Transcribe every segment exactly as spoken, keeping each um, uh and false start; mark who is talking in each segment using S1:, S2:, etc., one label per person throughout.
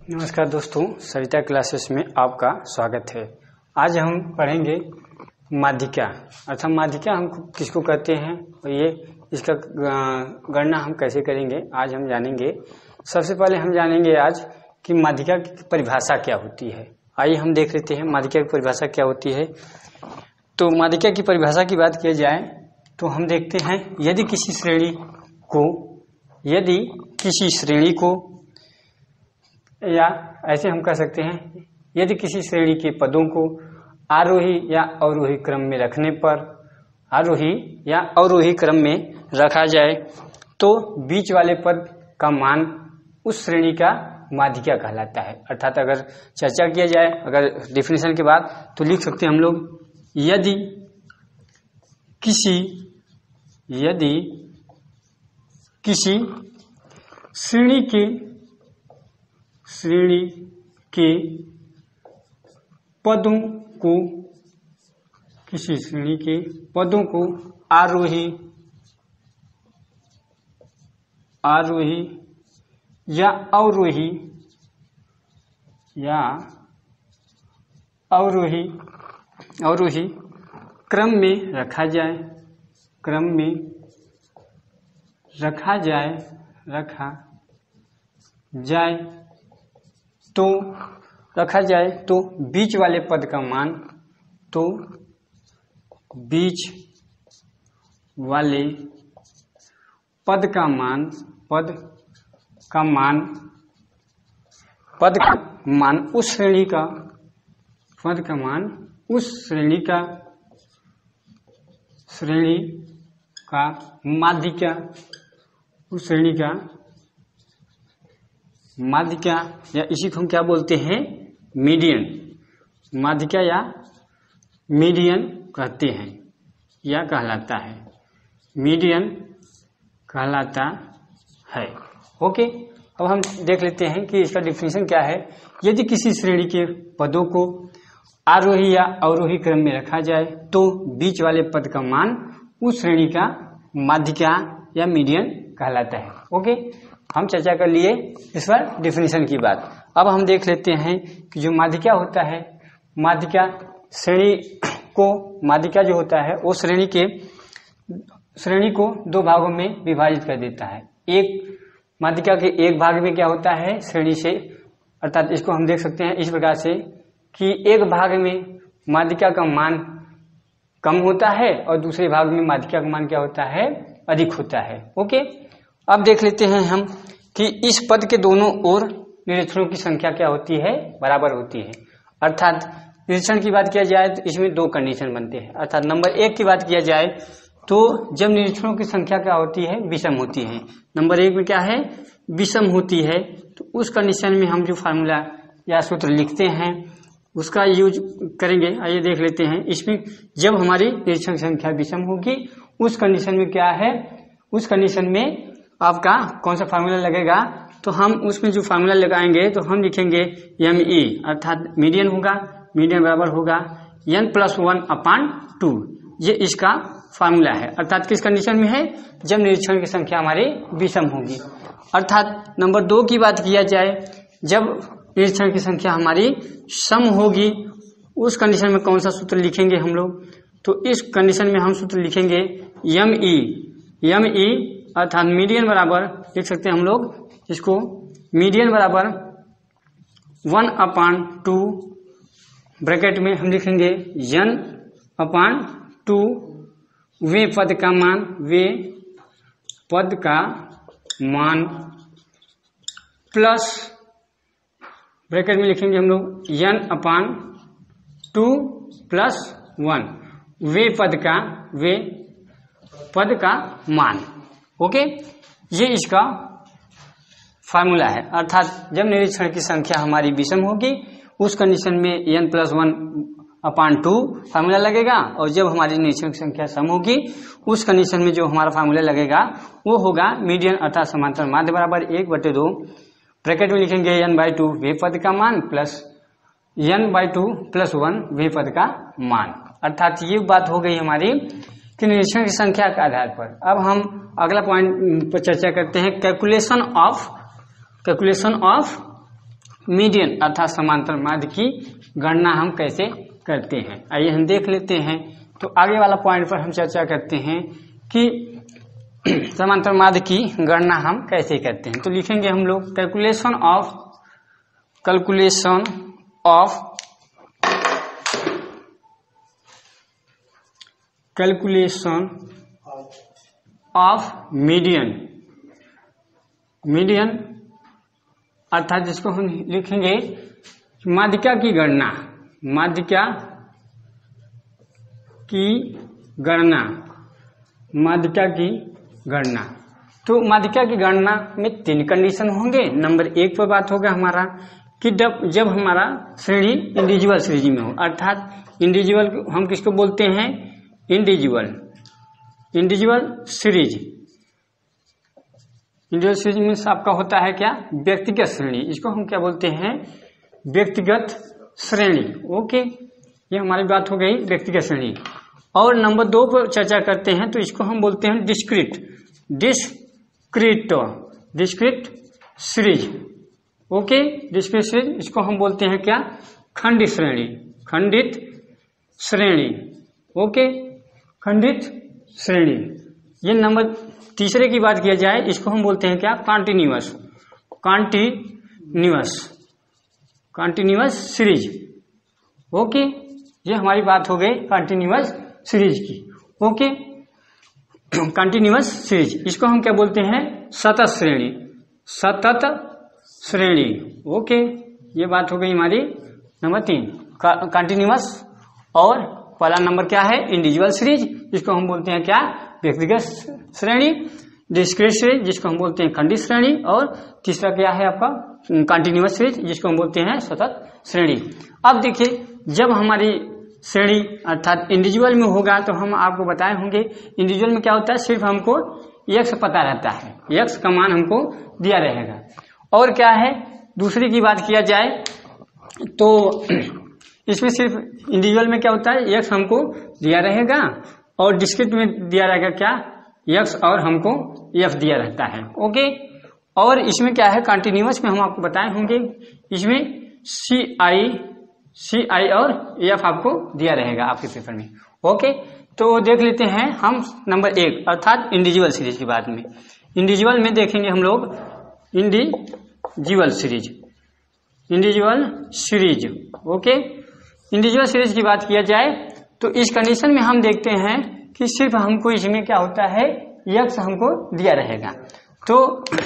S1: नमस्कार दोस्तों, सरिता क्लासेस में आपका स्वागत है। आज हम पढ़ेंगे माध्यिका। अर्थात माध्यिका हम किसको कहते हैं और ये इसका गणना हम कैसे करेंगे आज हम जानेंगे। सबसे पहले हम जानेंगे आज कि माध्यिका की परिभाषा क्या होती है। आइए हम देख लेते हैं माध्यिका की परिभाषा क्या होती है। तो माध्यिका की परिभाषा की बात की जाए तो हम देखते हैं यदि किसी श्रेणी को यदि किसी श्रेणी को या ऐसे हम कह सकते हैं यदि किसी श्रेणी के पदों को आरोही या अवरोही क्रम में रखने पर आरोही या अवरोही क्रम में रखा जाए तो बीच वाले पद का मान उस श्रेणी का माध्यिका कहलाता है। अर्थात अगर चर्चा किया जाए, अगर डेफिनेशन के बाद तो लिख सकते हैं हम लोग यदि किसी यदि किसी श्रेणी के श्रेणी के पदों को किसी श्रेणी के पदों को आरोही आरोही या अवरोही या अवरोही अवरोही क्रम में रखा जाए क्रम में रखा जाए रखा जाए तो रखा जाए तो बीच वाले पद का मान तो बीच वाले पद का मान पद का मान पद का मान उस श्रेणी का पद का मान उस श्रेणी का श्रेणी का माध्यिका उस श्रेणी का माध्यिका या इसी को हम क्या बोलते हैं मीडियन माध्यिका या मीडियन कहते हैं या कहलाता है मीडियन कहलाता है। ओके, अब हम देख लेते हैं कि इसका डिफिनेशन क्या है। यदि किसी श्रेणी के पदों को आरोही या अवरोही क्रम में रखा जाए तो बीच वाले पद का मान उस श्रेणी का माध्यिका या मीडियन कहलाता है। ओके, हम चर्चा कर लिए इस पर डिफिनेशन की बात। अब हम देख लेते हैं कि जो माध्यिका होता है माध्यिका श्रेणी को माध्यिका जो होता है वो श्रेणी के श्रेणी को दो भागों में विभाजित कर देता है। एक माध्यिका के एक भाग में क्या होता है श्रेणी से, अर्थात इसको हम देख सकते हैं इस प्रकार से कि एक भाग में माध्यिका का मान कम होता है और दूसरे भाग में माध्यिका का मान क्या होता है अधिक होता है। ओके, अब देख लेते हैं हम कि इस पद के दोनों ओर निरीक्षणों की संख्या क्या होती है बराबर होती है। अर्थात निरीक्षण की बात किया जाए तो इसमें दो कंडीशन बनते हैं। अर्थात नंबर एक की बात किया जाए तो जब निरीक्षणों की संख्या क्या होती है विषम होती है। नंबर एक में क्या है विषम होती है तो उस कंडीशन में हम जो फार्मूला या सूत्र लिखते हैं उसका यूज करेंगे। आइए देख लेते हैं। इसमें जब हमारी निरीक्षण की संख्या विषम होगी उस कंडीशन में क्या है उस कंडीशन में आपका कौन सा फार्मूला लगेगा तो हम उसमें जो फार्मूला लगाएंगे तो हम लिखेंगे एम ई अर्थात मीडियन होगा मीडियन बराबर होगा N plus one upon two. ये इसका फार्मूला है। अर्थात किस कंडीशन में है जब निरीक्षण की संख्या हमारी विषम होगी। अर्थात नंबर दो की बात किया जाए जब निरीक्षण की संख्या हमारी सम होगी उस कंडीशन में कौन सा सूत्र लिखेंगे हम लोग तो इस कंडीशन में हम सूत्र लिखेंगे एम ई एम ई अर्थात मीडियन बराबर लिख सकते हैं हम लोग इसको मीडियन बराबर वन अपान टू ब्रैकेट में हम लिखेंगे एन अपान टू वे पद का मान वे पद का मान प्लस ब्रैकेट में लिखेंगे हम लोग N upon two plus one वे पद का वे पद का मान। ओके, ये इसका फार्मूला है। अर्थात जब निरीक्षण की संख्या हमारी विषम होगी उस कंडीशन में N plus one upon two formula लगेगा और जब हमारी निरीक्षण की संख्या सम होगी उस कंडीशन में जो हमारा फार्मूला लगेगा वो होगा मीडियन अर्थात समांतर माध्य बराबर एक बटे दो ब्रैकेट में लिखेंगे एन बाई टू वे पद का मान plus N by two plus one वे पद का मान। अर्थात ये बात हो गई हमारी कि निरीक्षण की संख्या के आधार पर। अब हम अगला पॉइंट पर चर्चा करते हैं, calculation of calculation of median अर्थात समांतर माध्य की गणना हम कैसे करते हैं, आइए हम देख लेते हैं। तो आगे वाला पॉइंट पर हम चर्चा करते हैं कि समांतर माध्य की गणना हम कैसे करते हैं। तो लिखेंगे हम लोग calculation of calculation of calculation of median median अर्थात जिसको हम लिखेंगे माध्यिका की गणना माध्यिका की गणना माध्यिका की गणना। तो माध्यिका की गणना में तीन कंडीशन होंगे। नंबर एक पर बात होगा हमारा कि जब जब हमारा श्रेणी इंडिविजुअल सीरीज में हो, अर्थात इंडिविजुअल हम किसको बोलते हैं, individual individual series. Individual series में आपका होता है क्या, व्यक्तिगत श्रेणी, इसको हम क्या बोलते हैं, व्यक्तिगत श्रेणी। ओके, ये हमारी बात हो गई व्यक्तिगत श्रेणी। और नंबर दो पर चर्चा करते हैं तो इसको हम बोलते हैं discrete discrete discrete series. Okay, discrete series, इसको हम बोलते हैं क्या, खंडित श्रेणी खंडित श्रेणी। ओके, खंडित श्रेणी। ये नंबर तीसरे की बात किया जाए, इसको हम बोलते हैं क्या, continuous continuous continuous series. Okay, ये हमारी बात हो गई कॉन्टिन्यूअस सीरीज की। ओके, कॉन्टिन्यूअस सीरीज, इसको हम क्या बोलते हैं, सतत श्रेणी सतत श्रेणी। ओके, ये बात हो गई हमारी नंबर तीन कॉन्टिन्यूअस। और पहला नंबर क्या है, इंडिविजुअल सीरीज, जिसको हम बोलते हैं क्या, व्यक्तिगत श्रेणी। डिस्क्रीट सीरीज, जिसको हम बोलते हैं खंडित श्रेणी। और तीसरा क्या है आपका, कॉन्टिन्यूअस सीरीज, जिसको हम बोलते हैं सतत श्रेणी। अब देखिए, जब हमारी श्रेणी अर्थात इंडिविजुअल में होगा तो हम आपको बताए होंगे इंडिविजुअल में क्या होता है, सिर्फ हमको एक्स पता रहता है, एक्स का मान हमको दिया रहेगा। और क्या है, दूसरी की बात किया जाए तो इसमें सिर्फ इंडिविजुअल में क्या होता है, एक्स हमको दिया रहेगा और डिस्क्रीट में दिया रहेगा क्या, एक्स और हमको एफ दिया रहता है। ओके, और इसमें क्या है, कॉन्टिन्यूअस में हम आपको बताए होंगे, इसमें सी आई सी आई और एफ आपको दिया रहेगा आपके पेपर में। ओके, तो देख लेते हैं हम नंबर एक अर्थात इंडिविजुअल सीरीज की बात में। इंडिविजुअल में देखेंगे हम लोग individual series individual series. Okay, individual series की बात किया जाए तो इस कंडीशन में हम देखते हैं कि सिर्फ हमको इसमें क्या होता है, एक्स हमको दिया रहेगा। तो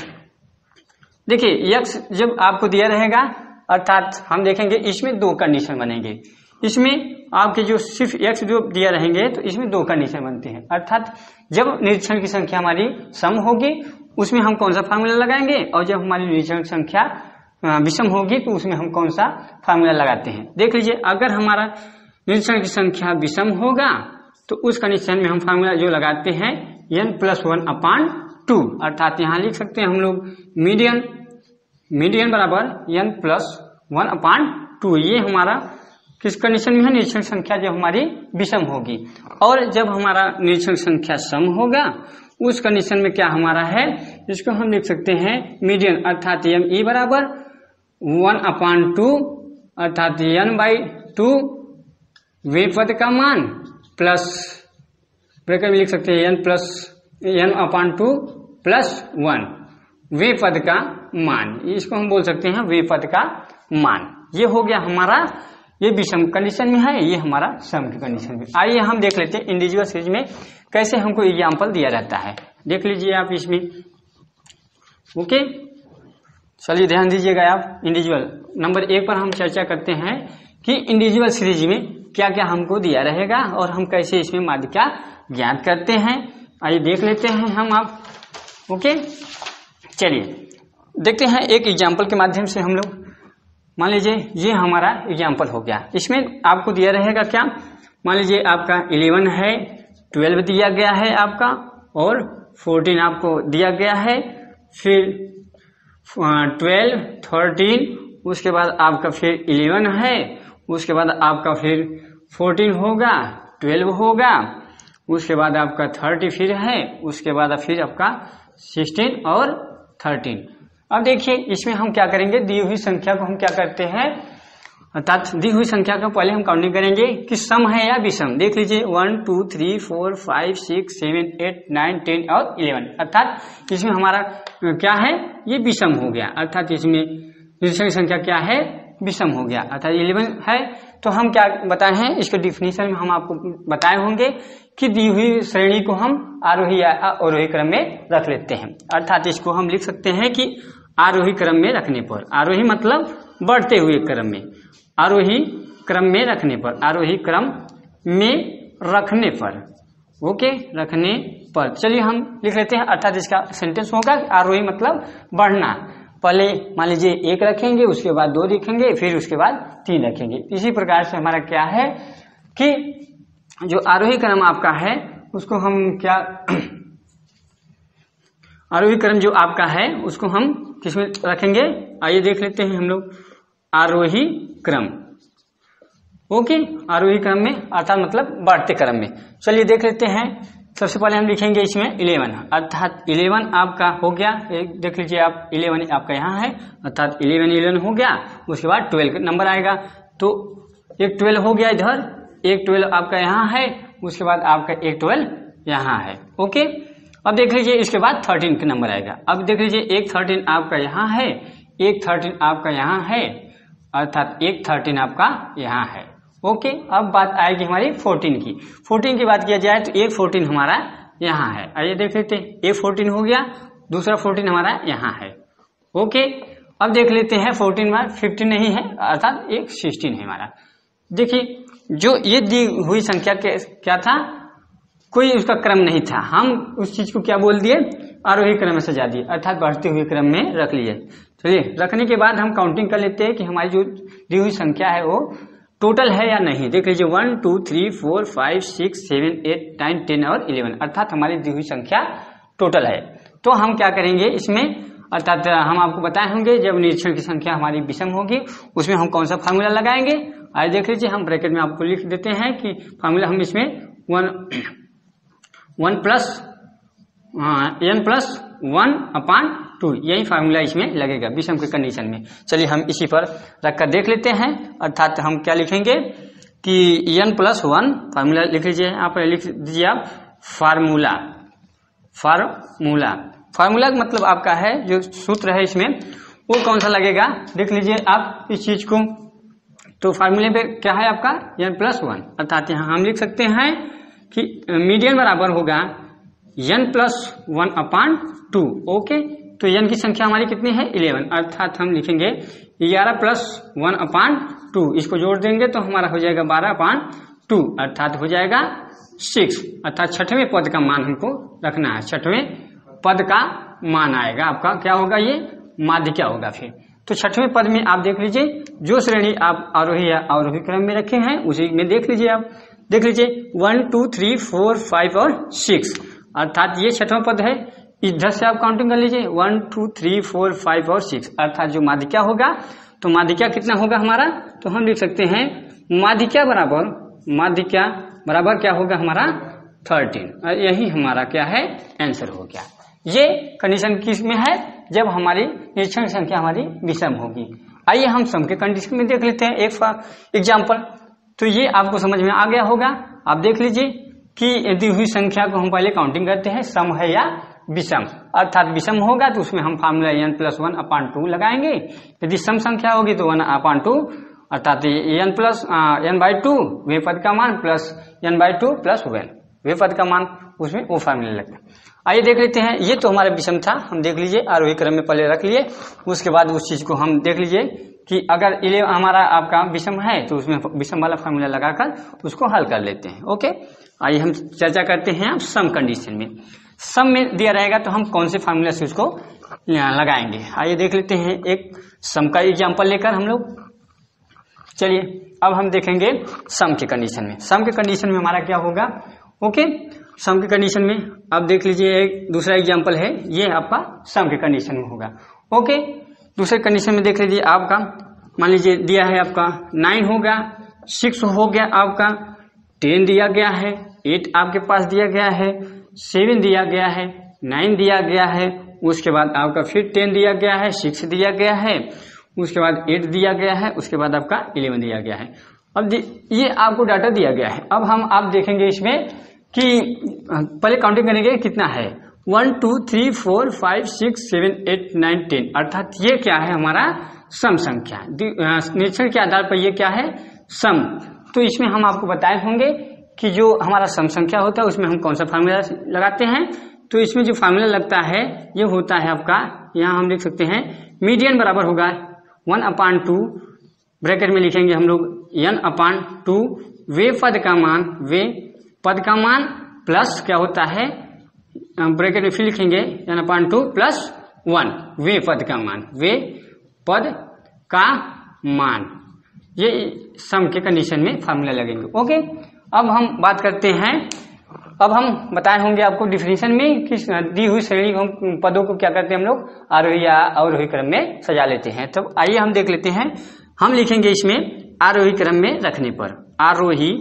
S1: देखिए, एक्स जब आपको दिया रहेगा अर्थात हम देखेंगे इसमें दो कंडीशन बनेंगे। इसमें आपके जो सिर्फ एक्स जो दिया रहेंगे तो इसमें दो कंडीशन बनते हैं, अर्थात जब निरीक्षण की संख्या हमारी सम होगी उसमें हम कौन सा फार्मूला लगाएंगे, और जब हमारी निरीक्षण की संख्या विषम होगी तो उसमें हम कौन सा फार्मूला लगाते हैं। देख लीजिए, अगर हमारा निरीक्षण की संख्या विषम होगा तो उस कंडीशन में हम फार्मूला जो लगाते हैं N plus one upon two, अर्थात यहाँ लिख सकते हैं हम लोग मीडियन मीडियन बराबर N plus one upon two. ये हमारा किस कंडीशन में है, निरीक्षण संख्या जब हमारी विषम होगी। और जब हमारा निरीक्षण संख्या सम होगा उस कंडीशन में क्या हमारा है, इसको हम लिख सकते हैं मीडियन अर्थात एम ई बराबर वन अपान टू अर्थात एन बाई टू वे पद का मान प्लस ब्रैकेट में लिख सकते हैं N plus N upon two plus one वे पद का मान, इसको हम बोल सकते हैं वे पद का मान। ये हो गया हमारा, ये विषम कंडीशन में है, ये हमारा सम की कंडीशन में। आइए हम देख लेते हैं इंडिविजुअल सीरीज में कैसे हमको एग्जाम्पल दिया रहता है। देख लीजिए आप इसमें। ओके, चलिए ध्यान दीजिएगा आप। इंडिविजुअल नंबर एक पर हम चर्चा करते हैं कि इंडिविजुअल सीरीज में क्या क्या हमको दिया रहेगा और हम कैसे इसमें माध्यिका ज्ञात करते हैं। आइए देख लेते हैं हम आप। ओके, चलिए देखते हैं एक एग्जाम्पल के माध्यम से हम लोग। मान लीजिए ये हमारा एग्जाम्पल हो गया, इसमें आपको दिया रहेगा क्या, मान लीजिए आपका इलेवन है, ट्वेल्व दिया गया है आपका, और फोर्टीन आपको दिया गया है, फिर ट्वेल्व थर्टीन, उसके बाद आपका फिर इलेवन है, उसके बाद आपका फिर फोर्टीन होगा, ट्वेल्व होगा, उसके बाद आपका थर्टी फिर है, उसके बाद फिर आपका सिक्सटीन और थर्टीन। अब देखिए इसमें हम क्या करेंगे, दी हुई संख्या को हम क्या करते हैं, अर्थात दी हुई संख्या का पहले हम काउंटिंग करेंगे कि सम है या विषम। देख लीजिए one two three four five six seven eight nine ten और इलेवन, अर्थात इसमें हमारा क्या है, ये विषम हो गया, अर्थात इसमें निरीक्षण की संख्या क्या है, विषम हो गया, अर्थात इलेवन है। तो हम क्या बताए हैं, इसके डिफिनीशन में हम आपको बताए होंगे कि दी हुई श्रेणी को हम आरोही या अवरोही क्रम में रख लेते हैं, अर्थात इसको हम लिख सकते हैं कि आरोही क्रम में रखने पर, आरोही मतलब बढ़ते हुए क्रम में, आरोही क्रम में रखने पर, आरोही क्रम में रखने पर, ओके, रखने पर। चलिए हम लिख लेते हैं, अर्थात इसका सेंटेंस होगा आरोही मतलब बढ़ना। पहले मान लीजिए एक रखेंगे, उसके बाद दो रखेंगे, फिर उसके बाद तीन रखेंगे। इसी प्रकार से हमारा क्या है कि जो आरोही क्रम आपका है उसको हम क्या आरोही क्रम जो आपका है उसको हम किसमें रखेंगे, आइए देख लेते हैं हम लोग, आरोही क्रम, ओके, आरोही क्रम में, अर्थात मतलब बढ़ते क्रम में। चलिए देख लेते हैं, सबसे पहले हम लिखेंगे इसमें इलेवन, अर्थात इलेवन आपका हो गया, एक देख लीजिए आप, इलेवन आपका यहाँ है, अर्थात इलेवन इलेवन हो गया, उसके बाद ट्वेल्व नंबर आएगा, तो एक ट्वेल्व हो गया इधर, एक ट्वेल्व आपका यहाँ है, उसके बाद आपका एक ट्वेल्व यहाँ है, ओके। अब देख लीजिए इसके बाद थर्टीन का नंबर आएगा, अब देख लीजिए एक थर्टीन आपका यहाँ है, एक थर्टीन आपका यहाँ है, अर्थात एक थर्टीन आपका यहाँ है, ओके। अब बात आएगी हमारी फोर्टीन की, फोर्टीन की बात किया जाए तो एक फोर्टीन हमारा यहाँ है, आइए देख लेते हैं, एक फोर्टीन हो गया, दूसरा फोर्टीन हमारा यहाँ है, ओके। अब देख लेते हैं फोर्टीन में फिफ्टीन नहीं है, अर्थात एक सिक्सटीन है हमारा। देखिए जो ये दी हुई संख्या के क्या था, कोई उसका क्रम नहीं था, हम उस चीज को क्या बोल दिए, आरोही क्रम में सजा दिए, अर्थात बढ़ते हुए क्रम में रख लिए। चलिए रखने के बाद हम काउंटिंग कर लेते हैं कि हमारी जो दी हुई संख्या है वो टोटल है या नहीं। देख लीजिए one two three four five six seven eight nine ten और इलेवन, अर्थात हमारी दी हुई संख्या टोटल है। तो हम क्या करेंगे इसमें, अर्थात हम आपको बताए होंगे जब निरीक्षण की संख्या हमारी विषम होगी उसमें हम कौन सा फार्मूला लगाएंगे, आइए देख लीजिए, हम ब्रैकेट में आपको लिख देते हैं कि फार्मूला हम इसमें one one plus N plus one upon two, यही फार्मूला इसमें लगेगा विषम के कंडीशन में। चलिए हम इसी पर रखकर देख लेते हैं, अर्थात हम क्या लिखेंगे कि एन प्लस वन, फार्मूला लिख लीजिए, आप लिख दीजिए आप फार्मूला, फार्मूला फार्मूला मतलब आपका है जो सूत्र है इसमें वो कौन सा लगेगा, देख लीजिए आप इस चीज को, तो फार्मूले पे क्या है आपका एन प्लस वन, अर्थात यहाँ हम लिख सकते हैं कि मीडियन बराबर होगा N plus one upon two, okay. तो एन की संख्या हमारी कितनी है, इलेवन, अर्थात हम लिखेंगे ग्यारह प्लस वन अपान टू, इसको जोड़ देंगे तो हमारा हो जाएगा बारह अपान टू, अर्थात हो जाएगा सिक्स, अर्थात छठवें पद का मान हमको रखना है, छठवें पद का मान आएगा आपका, क्या होगा ये माध्यिका होगा। फिर तो छठवें पद में आप देख लीजिए जो श्रेणी आप आरोही या अवरोही क्रम में रखे हैं उसी में देख लीजिए, आप देख लीजिए one two three four five और सिक्स, अर्थात ये छठवां पद है, इधर से आप काउंटिंग कर लीजिए one two three four five और सिक्स, अर्थात जो माध्यिका होगा, तो माध्यिका कितना होगा हमारा, तो हम लिख सकते हैं माध्यिका बराबर, माध्यिका बराबर क्या होगा हमारा थर्टीन, यही हमारा क्या है आंसर हो गया। ये कंडीशन किस में है, जब हमारी निरीक्षण संख्या हमारी विषम होगी। आइए हम सम के कंडीशन में देख लेते हैं एक एग्जाम्पल, तो ये आपको समझ में आ गया होगा। आप देख लीजिए कि दी हुई संख्या को हम पहले काउंटिंग करते हैं, सम है या विषम, अर्थात विषम होगा तो उसमें हम formula N plus one upon two लगाएंगे, यदि सम संख्या होगी तो वन अपान टू, अर्थात N plus N by two वे पद का मान plus N by two plus one वे पद का मान, उसमें वो फार्मूला लगता है। आइए देख लेते हैं, ये तो हमारा विषम था, हम देख लीजिए आरोही क्रम में पहले रख लिए, उसके बाद उस चीज को हम देख लीजिए कि अगर इलेवन हमारा आपका विषम है तो उसमें विषम वाला फार्मूला लगाकर उसको हल कर लेते हैं, ओके। आइए हम चर्चा करते हैं अब सम कंडीशन में, सम में दिया रहेगा तो हम कौन से फार्मूला से उसको लगाएंगे। आइए देख लेते हैं एक सम का एग्जाम्पल लेकर हम लोग। चलिए अब हम देखेंगे सम के कंडीशन में, सम के कंडीशन में हमारा क्या होगा, ओके। सम के कंडीशन में आप देख लीजिए एक दूसरा एग्जाम्पल है, ये आपका सम के कंडीशन में होगा, ओके। दूसरे कंडीशन में देख लीजिए आपका, मान लीजिए दिया है आपका नाइन होगा, सिक्स हो गया आपका, टेन दिया गया है, एट आपके पास दिया गया है, सेवन दिया गया है, नाइन दिया गया है, उसके बाद आपका फिर टेन दिया गया है, सिक्स दिया गया है, उसके बाद एट दिया गया है, उसके बाद आपका इलेवन दिया गया है। अब ये आपको डाटा दिया गया है। अब हम आप देखेंगे इसमें कि पहले काउंटिंग करेंगे कितना है, one two three four five six seven eight nine ten, अर्थात ये क्या है हमारा सम संख्या। निरीक्षण के आधार पर ये क्या है सम। तो इसमें हम आपको बताए होंगे कि जो हमारा सम संख्या होता है उसमें हम कौन सा फार्मूला लगाते हैं। तो इसमें जो फार्मूला लगता है ये होता है आपका, यहाँ हम लिख सकते हैं मीडियन बराबर होगा वन अपान टू, ब्रैकेट में लिखेंगे हम लोग एन अपान टू, वे पद का मान, वे पद का मान प्लस क्या होता है, ब्रैकेट में फिर लिखेंगे N upon two plus one, वे पद का मान, वे पद का मान। ये सम के कंडीशन में फार्मूला लगेंगे। ओके, अब हम बात करते हैं, अब हम बताए होंगे आपको डिफिनेशन में कि दी हुई श्रेणी हम पदों को क्या करते हैं हम लोग आरोही या अवरोही क्रम में सजा लेते हैं। तो आइए हम देख लेते हैं। हम लिखेंगे इसमें आरोही क्रम में रखने पर, आरोही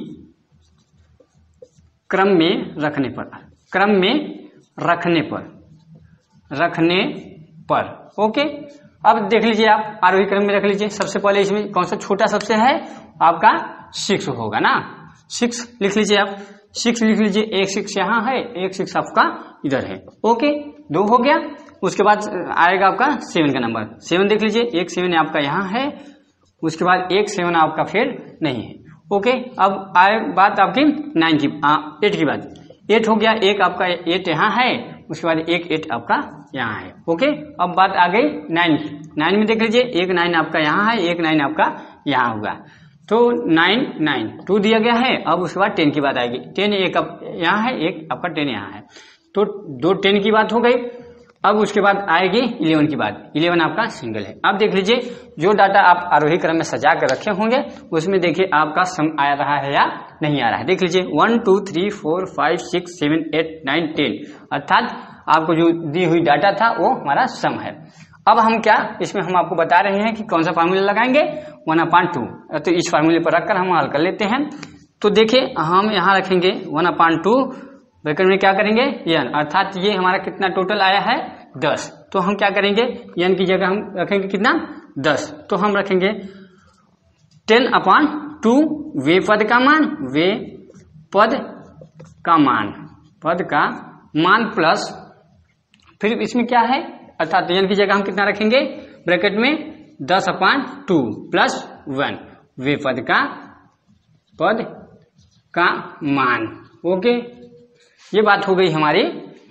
S1: क्रम में रखने पर, क्रम में रखने पर, रखने पर। ओके, अब देख लीजिए आप आरोही क्रम में रख लीजिए। सबसे पहले इसमें कौन सा छोटा सबसे है आपका सिक्स होगा ना, सिक्स लिख लीजिए आप, सिक्स लिख लीजिए। एक सिक्स यहाँ है, एक सिक्स आपका इधर है। ओके, दो हो गया। उसके बाद आएगा आपका सेवन का नंबर, सेवन देख लीजिए, एक सेवन आपका यहाँ है, उसके बाद एक सेवन आपका फिर नहीं है। ओके, अब आए बात आपकी नाइन की, एट की बात, एट हो गया, एक आपका एट यहाँ है, उसके बाद एक एट आपका यहाँ है। ओके, अब बात आ गई नाइन की, नाइन में देख लीजिए, एक नाइन आपका यहाँ है, एक नाइन आपका यहाँ होगा, तो नाइन नाइन टू दिया गया है। अब उसके बाद टेन की बात आएगी, टेन एक आप यहाँ है, एक आपका टेन यहाँ है, तो दो टेन की बात हो गई। अब उसके बाद आएगी इलेवन की बात, इलेवन आपका सिंगल है। अब देख लीजिए जो डाटा आप आरोही क्रम में सजा कर रखे होंगे उसमें देखिए आपका सम आ रहा है या नहीं आ रहा है। देख लीजिए one two three four five six seven eight nine ten, अर्थात आपको जो दी हुई डाटा था वो हमारा सम है। अब हम क्या इसमें हम आपको बता रहे हैं कि कौन सा फार्मूला लगाएंगे, वन अपान टू। तो इस फार्मूले पर रखकर हम हल कर लेते हैं। तो देखिए हम यहाँ रखेंगे वन अपान टू, ब्रैकेट में क्या करेंगे एन, अर्थात ये हमारा कितना टोटल आया है दस। तो हम क्या करेंगे एन की जगह हम रखेंगे कितना दस, तो हम रखेंगे टेन अपान टू, वे पद का मान, वे पद का मान, पद का मान प्लस फिर इसमें क्या है, अर्थात एन की जगह हम कितना रखेंगे ब्रैकेट में दस अपान टू प्लस वन, वे पद का पद का मान। ओके, ये बात हो गई हमारी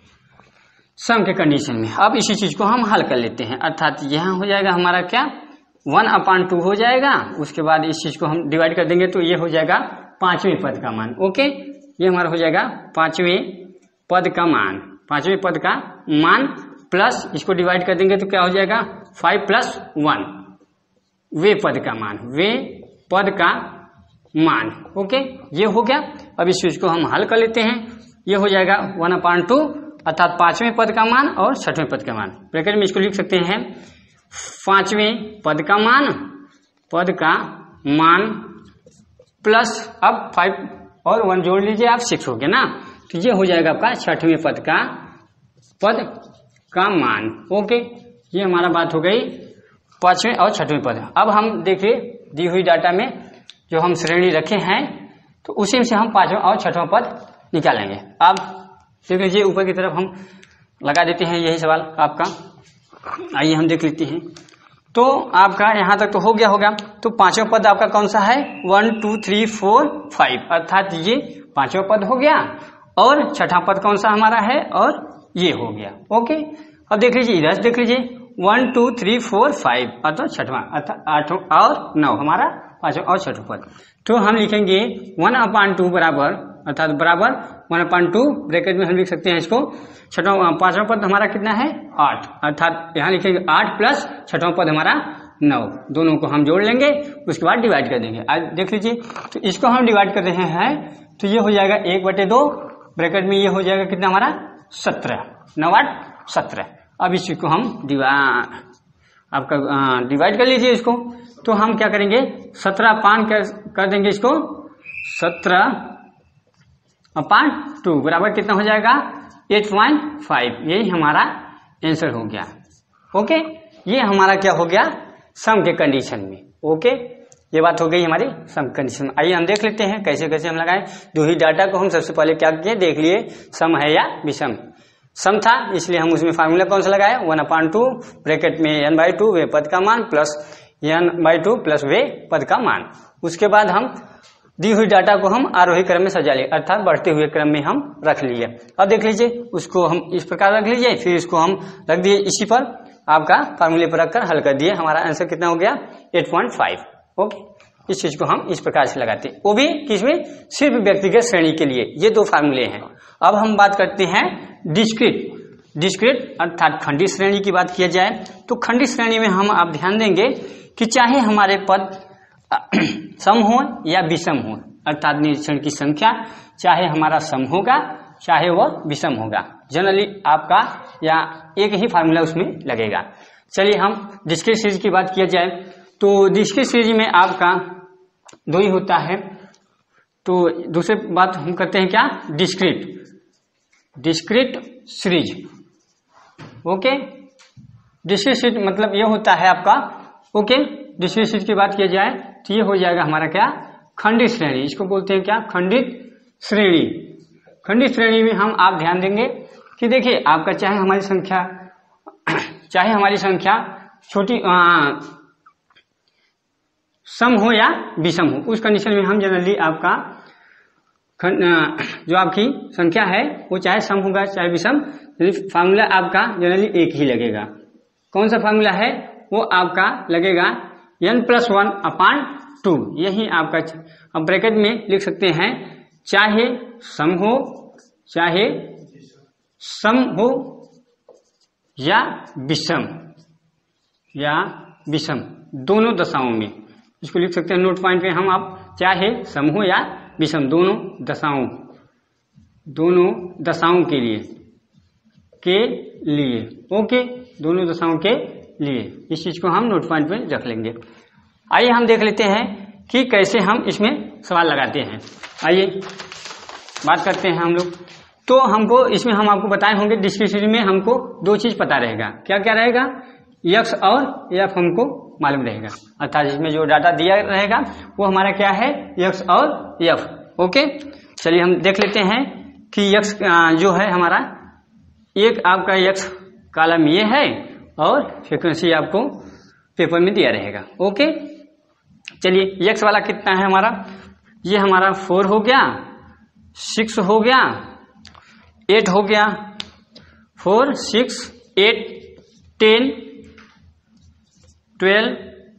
S1: सम के कंडीशन में। अब इसी चीज को हम हल कर लेते हैं, अर्थात यहाँ हो जाएगा हमारा क्या वन अपान टू हो जाएगा, उसके बाद इस चीज को हम डिवाइड कर देंगे तो ये हो जाएगा पांचवें पद का मान। ओके, ये हमारा हो जाएगा पांचवें पद का मान, पांचवें पद का मान प्लस इसको डिवाइड कर देंगे तो क्या हो जाएगा फाइव प्लस वन, वे पद का मान, वे पद का मान। ओके, ये हो गया। अब इस चीज को हम हल कर लेते हैं। ये हो जाएगा वन अपान टू अर्थात पांचवें पद का मान और छठवें पद का मान, ब्रैकेट में इसको लिख सकते हैं पांचवें पद का मान, पद का मान प्लस अब फाइव और वन जोड़ लीजिए आप, सिक्स हो गया ना, तो ये हो जाएगा आपका छठवें पद का पद का मान। ओके, ये हमारा बात हो गई पांचवें और छठवें पद। अब हम देखिए दी हुई डाटा में जो हम श्रेणी रखे हैं तो उसी से हम पांचवें और छठवां पद निकालेंगे। अब देख लीजिए ऊपर की तरफ हम लगा देते हैं यही सवाल आपका, आइए हम देख लेते हैं। तो आपका यहाँ तक तो हो गया होगा। तो पांचवा पद आपका कौन सा है, one two three four five, अर्थात ये पांचवा पद हो गया और छठा पद कौन सा हमारा है और ये हो गया। ओके, अब देख लीजिए इधर देख लीजिए one two three four five अर्थात छठवां, अर्थात आठवां और नौ हमारा पांचवा और छठवां पद। तो हम लिखेंगे वन अपान टू बराबर अर्थात बराबर वन अपान टू, ब्रैकेट में हम लिख सकते हैं इसको छठवां पांचवा पद हमारा कितना है आठ, अर्थात यहाँ लिखेंगे आठ प्लस छठवां पद हमारा नौ, दोनों को हम जोड़ लेंगे उसके बाद डिवाइड कर देंगे। आज देख लीजिए तो इसको हम डिवाइड कर रहे हैं तो ये हो जाएगा एक बटे दो, ब्रैकेट में ये हो जाएगा कितना हमारा सत्रह, नौ आठ सत्रह। अब इस चीज को हम डिवाइड आपका डिवाइड कर लीजिए इसको, तो हम क्या करेंगे सत्रह अपान कर, कर देंगे इसको सत्रह अपान टू बराबर कितना हो जाएगा एट पॉइंट फाइव, यही हमारा आंसर हो गया। ओके, ये हमारा क्या हो गया, सम के कंडीशन में। ओके, ये बात हो गई हमारी सम कंडीशन में। आइए हम देख लेते हैं कैसे कैसे हम लगाएं। दो ही डाटा को हम सबसे पहले क्या किए, देख लिए सम है या विषम। सम था इसलिए हम उसमें फार्मूला कौन सा लगाए, वन अपान टू ब्रैकेट में एन बाई टू वे पद का मान plus N by two plus वे पद का मान। उसके बाद हम दी हुई डाटा को हम आरोही क्रम में सजा लिए, अर्थात बढ़ते हुए क्रम में हम रख लिए। अब देख लीजिए, उसको हम इस प्रकार रख लीजिए, फिर इसको हम रख दिए इसी पर, आपका फार्मूले पर रखकर हल कर दिए। हमारा आंसर कितना हो गया, एट पॉइंट फाइव। ओके, इस चीज को हम इस प्रकार से लगाते हैं, वो भी किसमें, सिर्फ व्यक्तिगत श्रेणी के लिए। ये दो फार्मूले हैं। अब हम बात करते हैं डिस्क्रीट। डिस्क्रीट अर्थात खंडित श्रेणी की बात किया जाए तो खंडित श्रेणी में हम आप ध्यान देंगे कि चाहे हमारे पद सम हो या विषम हो, अर्थात निरीक्षण की संख्या चाहे हमारा सम होगा चाहे वह विषम होगा, जनरली आपका या एक ही फार्मूला उसमें लगेगा। चलिए हम डिस्क्रीट सीरीज की बात किया जाए तो डिस्क्रीट सीरीज में आपका दो ही होता है। तो दूसरी बात हम करते हैं क्या, discrete discrete series. Okay, discrete series मतलब ये होता है आपका, ओके, डिस्क्रीट सीरीज की बात किया जाए तो ये हो जाएगा हमारा क्या, खंडित श्रेणी। इसको बोलते हैं क्या, खंडित श्रेणी। खंडित श्रेणी में हम आप ध्यान देंगे कि देखिए आपका चाहे हमारी संख्या चाहे हमारी संख्या छोटी सम हो या विषम हो, उस कंडीशन में हम जनरली आपका जो आपकी संख्या है वो चाहे सम होगा चाहे विषम, फार्मूला आपका जनरली एक ही लगेगा। कौन सा फार्मूला है, वो आपका लगेगा N plus one upon two. यही आपका, अब ब्रैकेट में लिख सकते हैं चाहे सम हो चाहे सम हो या विषम या विषम, दोनों दशाओं में इसको लिख सकते हैं। नोट पॉइंट पे हम आप चाहे सम हो या विषम, दोनों दशाओं दोनों दशाओं के लिए के लिए ओके, दोनों दशाओं के लिए इस चीज को हम नोट पॉइंट पे रख लेंगे। आइए हम देख लेते हैं कि कैसे हम इसमें सवाल लगाते हैं। आइए बात करते हैं हम लोग। तो हमको इसमें हम आपको बताए होंगे डिस्क्रिप्शन में हमको दो चीज पता रहेगा, क्या क्या रहेगा, यक्स और एफ हमको मालूम रहेगा, अर्थात इसमें जो डाटा दिया रहेगा वो हमारा क्या है, यक्स और एफ। ओके, चलिए हम देख लेते हैं कि यक्स जो है हमारा, एक आपका यक्स कॉलम ये है और फ्रीक्वेंसी आपको पेपर में दिया रहेगा। ओके, चलिए यक्स वाला कितना है हमारा, ये हमारा फोर हो गया, सिक्स हो गया, एट हो गया, four six eight ten twelve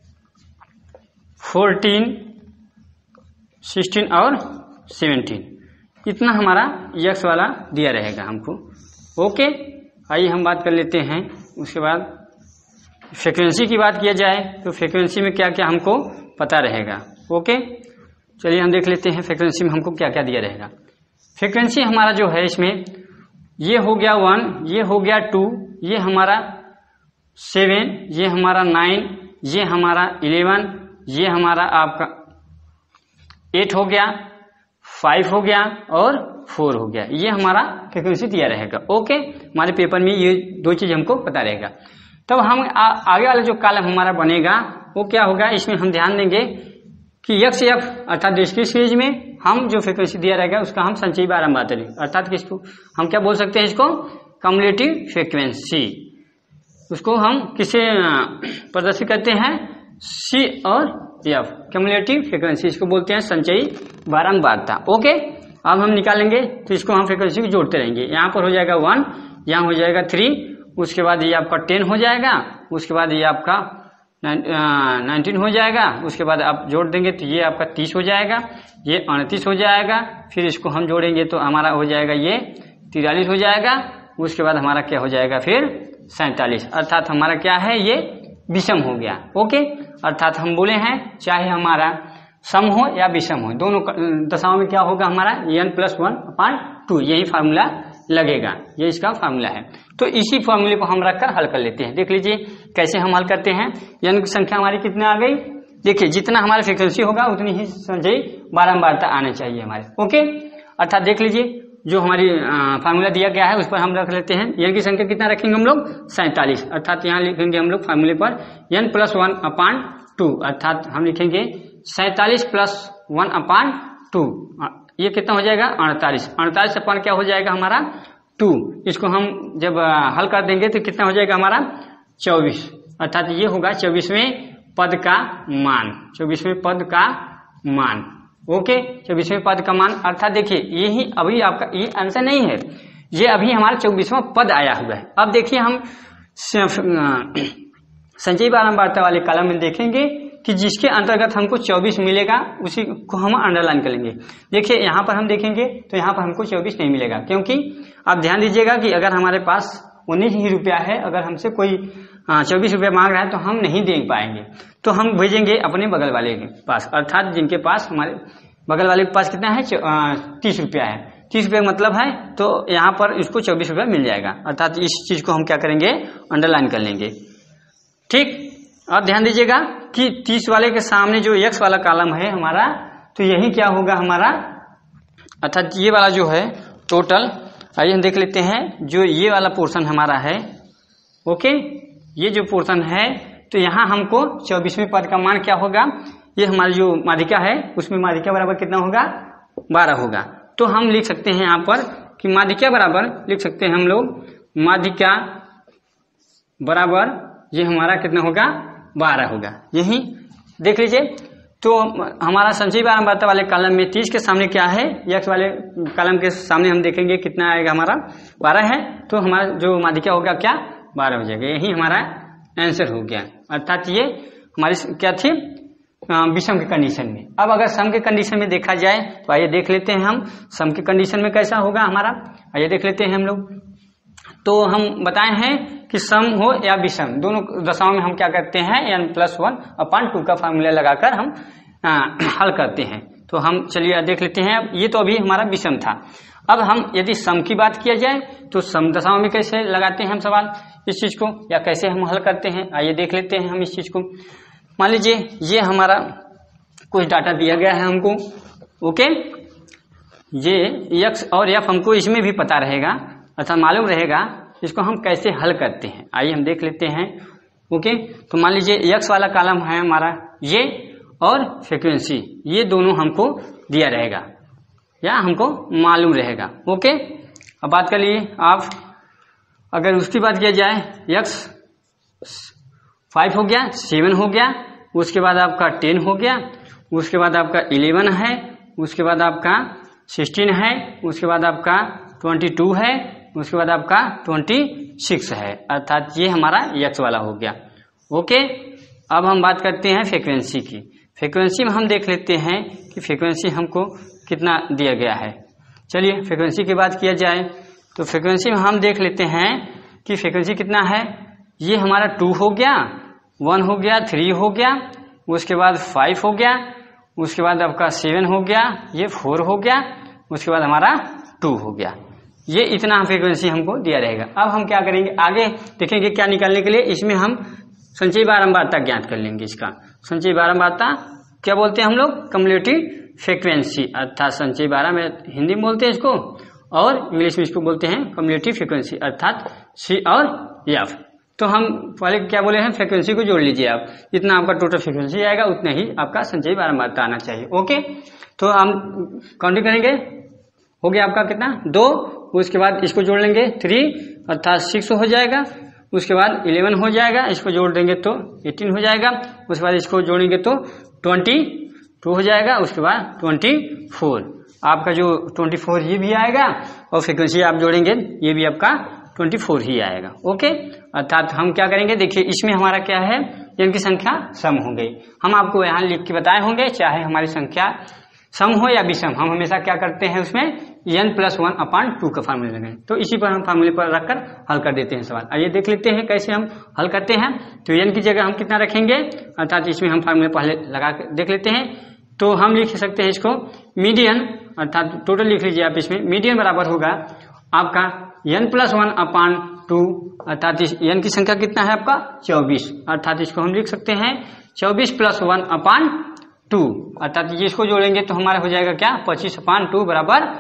S1: fourteen sixteen और सेवेंटीन, इतना हमारा यक्स वाला दिया रहेगा हमको। ओके, आइए हम बात कर लेते हैं। उसके बाद फ्रीक्वेंसी की बात किया जाए तो फ्रीक्वेंसी में क्या क्या हमको पता रहेगा। ओके, चलिए हम देख लेते हैं फ्रीक्वेंसी में हमको क्या क्या दिया रहेगा। फ्रीक्वेंसी हमारा जो है इसमें ये हो गया वन, ये हो गया टू, ये हमारा सेवन, ये हमारा नाइन, ये हमारा इलेवन, ये हमारा आपका एट हो गया, फाइव हो गया और फोर हो गया, ये हमारा फ्रीक्वेंसी दिया रहेगा। ओके, हमारे पेपर में ये दो चीज हमको पता रहेगा। तब तो हम आ, आगे वाला जो कॉलम हमारा बनेगा वो क्या होगा, इसमें हम ध्यान देंगे कि यक्स एफ अर्थात डिस्क्रीट सीरीज में हम जो फ्रीक्वेंसी दिया रहेगा उसका हम संचयी बारंबार करें, अर्थात किसको हम क्या बोल सकते हैं, इसको कम्युलेटिव फ्रीक्वेंसी। उसको हम किसे प्रदर्शित करते हैं, सी और एफ, कम्युलेटिव फ्रीक्वेंसी, इसको बोलते हैं संचयी बारंबारता। ओके, अब हम निकालेंगे तो इसको हम फ्रीक्वेंसी को जोड़ते रहेंगे। यहाँ पर हो जाएगा वन, यहाँ हो जाएगा थ्री, उसके बाद ये आपका टेन हो जाएगा, उसके बाद ये आपका नाइनटीन हो जाएगा, उसके बाद आप जोड़ देंगे तो ये आपका तीस हो जाएगा, ये अड़तीस हो जाएगा, फिर इसको हम जोड़ेंगे तो हमारा हो जाएगा ये तिरालीस हो जाएगा, उसके बाद हमारा क्या हो जाएगा फिर सैंतालीस, अर्थात हमारा क्या है ये विषम हो गया। ओके, अर्थात हम बोले हैं चाहे हमारा सम हो या विषम हो, दोनों दशाओं में क्या होगा हमारा N plus one upon two, यही फार्मूला लगेगा, ये इसका फार्मूला है। तो इसी फार्मूले को हम रखकर हल कर लेते हैं। देख लीजिए कैसे हम हल करते हैं। एन की संख्या हमारी कितने आ गई, देखिए जितना हमारा फ्रीक्वेंसी होगा उतनी ही संचयी बारंबारता आनी चाहिए हमारे। ओके, अर्थात देख लीजिए जो हमारी फार्मूला दिया गया है उस पर हम रख लेते हैं। n की संख्या कितना रखेंगे हम लोग सैंतालीस, अर्थात यहाँ लिखेंगे हम लोग फार्मूले पर n plus one upon two, अर्थात हम लिखेंगे सैंतालीस प्लस वन अपान टू, ये कितना हो जाएगा अड़तालीस, अड़तालीस अपान क्या हो जाएगा हमारा टू। इसको हम जब हल कर देंगे तो कितना हो जाएगा हमारा चौबीस, अर्थात ये होगा चौबीसवें पद का मान, चौबीसवें पद का मान। ओके, चौबीसवें पद का मान, अर्थात देखिए यही अभी आपका ये आंसर नहीं है, ये अभी हमारा चौबीसवां पद आया हुआ है। अब देखिए हम संचयी बारंबारता वाले कॉलम में देखेंगे कि जिसके अंतर्गत हमको चौबीस मिलेगा उसी को हम अंडरलाइन कर लेंगे। देखिए यहाँ पर हम देखेंगे तो यहाँ पर हमको चौबीस नहीं मिलेगा, क्योंकि आप ध्यान दीजिएगा कि अगर हमारे पास उन्नीस ही रुपया है, अगर हमसे कोई चौबीस रुपया मांग रहा है तो हम नहीं दे पाएंगे, तो हम भेजेंगे अपने बगल वाले के पास, अर्थात जिनके पास हमारे बगल वाले के पास कितना है तीस रुपया है, तीस रुपया मतलब है, तो यहाँ पर इसको चौबीस रुपया मिल जाएगा, अर्थात इस चीज को हम क्या करेंगे अंडरलाइन कर लेंगे। ठीक, अब ध्यान दीजिएगा कि तीस वाले के सामने जो एक्स वाला कॉलम है हमारा, तो यही क्या होगा हमारा, अर्थात ये वाला जो है टोटल, आइए हम देख लेते हैं जो ये वाला पोर्शन हमारा है। ओके, ये जो पोर्शन है तो यहाँ हमको चौबीसवें पद का मान क्या होगा, ये हमारी जो माध्यिका है उसमें माध्यिका बराबर कितना होगा बारह होगा। तो हम लिख सकते हैं यहाँ पर कि माध्यिका बराबर लिख सकते हैं हम लोग, माध्यिका बराबर ये हमारा कितना होगा बारह होगा, यही देख लीजिए। तो हमारा संचयी बारंबारता वाले कॉलम में तीस के सामने क्या है, एक्स वाले कॉलम के सामने हम देखेंगे कितना आएगा हमारा बारह है, तो हमारा जो माध्यिका होगा क्या बारह हो जाएगा, यही हमारा आंसर हो गया। अर्थात ये हमारी क्या थी विषम के कंडीशन में। अब अगर सम के कंडीशन में देखा जाए तो आइए देख लेते हैं हम सम के कंडीशन में कैसा होगा हमारा, आइए देख लेते हैं हम लोग। तो हम बताए हैं कि सम हो या विषम, दोनों दशाओं में हम क्या करते हैं N plus one upon two का फार्मूला लगाकर हम आ, हल करते हैं। तो हम चलिए देख लेते हैं। ये तो अभी हमारा विषम था। अब हम यदि सम की बात किया जाए तो सम दशाओं में कैसे लगाते हैं हम सवाल इस चीज को, या कैसे हम हल करते हैं, आइए देख लेते हैं हम इस चीज को। मान लीजिए ये हमारा कुछ डाटा दिया गया है हमको, ओके, ये एक्स और एफ हमको इसमें भी पता रहेगा, अर्थात मालूम रहेगा, इसको हम कैसे हल करते हैं आइए हम देख लेते हैं। ओके, तो मान लीजिए एक्स वाला कॉलम है हमारा ये, और फ्रीक्वेंसी ये दोनों हमको दिया रहेगा या हमको मालूम रहेगा। ओके, अब बात कर लिए आप, अगर उसकी बात किया जाए एक्स फाइव हो गया, सेवन हो गया, उसके बाद आपका टेन हो गया, उसके बाद आपका इलेवन है, उसके बाद आपका सिक्सटीन है, उसके बाद आपका ट्वेंटी टू है, उसके बाद आपका ट्वेंटी सिक्स है, अर्थात ये हमारा एक्स वाला हो गया। ओके, अब हम बात करते हैं फ्रीक्वेंसी की। फ्रीक्वेंसी में हम देख लेते हैं कि फ्रीक्वेंसी हमको कितना दिया गया है। चलिए फ्रीक्वेंसी की बात किया जाए तो फ्रीक्वेंसी में हम देख लेते हैं कि फ्रीक्वेंसी कितना है, ये हमारा टू हो गया, वन हो गया, थ्री हो गया, उसके बाद फाइव हो गया, उसके बाद आपका सेवन हो गया, ये फोर हो गया, उसके बाद हमारा टू हो गया। ये इतना फ्रीक्वेंसी हमको दिया रहेगा। अब हम क्या करेंगे, आगे देखेंगे क्या निकालने के लिए, इसमें हम संचयी बारंबारता ज्ञात कर लेंगे। इसका संचयी बारंबारता क्या बोलते हैं हम लोग, कम्युलेटिव फ्रीक्वेंसी, अर्थात संचयी बारह में हिंदी में बोलते हैं इसको, और इंग्लिश में इसको बोलते हैं कम्युलेटिव फ्रीक्वेंसी, अर्थात सी और एफ। तो हम पहले क्या बोले हैं, फ्रीक्वेंसी को जोड़ लीजिए आप, जितना आपका टोटल फ्रीक्वेंसी आएगा उतना ही आपका संचयी बारंबारता आना चाहिए। ओके, तो हम काउंटिंग करेंगे, हो गया आपका कितना दो, उसके बाद इसको जोड़ लेंगे थ्री, अर्थात सिक्स हो जाएगा, उसके बाद इलेवन हो जाएगा, इसको जोड़ देंगे तो एटीन हो जाएगा, उसके बाद इसको जोड़ेंगे तो ट्वेंटी टू हो जाएगा, उसके बाद ट्वेंटी फोर, आपका जो ट्वेंटी फोर ये भी आएगा, और फ्रीक्वेंसी आप जोड़ेंगे ये भी आपका ट्वेंटी फोर ही आएगा। ओके, अर्थात हम क्या करेंगे, देखिए इसमें हमारा क्या है, इनकी संख्या सम हो गई। हम आपको यहाँ लिख के बताए होंगे, चाहे हमारी संख्या सम हो या विषम, हम हमेशा क्या करते हैं उसमें N plus one upon two का फार्मूला लगाएं, तो इसी पर हम फार्मूले पर रखकर हल कर देते हैं सवाल। आइए देख लेते हैं कैसे हम हल करते हैं। तो एन की जगह हम कितना रखेंगे, अर्थात इसमें हम फार्मूले पहले लगा कर देख लेते हैं। तो हम लिख सकते हैं इसको मीडियन, अर्थात टोटल लिख लीजिए आप, इसमें मीडियन बराबर होगा आपका N plus one upon two, अर्थात इस एन की संख्या कितना है आपका चौबीस, अर्थात इसको हम लिख सकते हैं चौबीस प्लस वन अपान टू, अर्थात ये इसको जोड़ेंगे तो हमारा हो जाएगा क्या पच्चीस अपान टू बराबर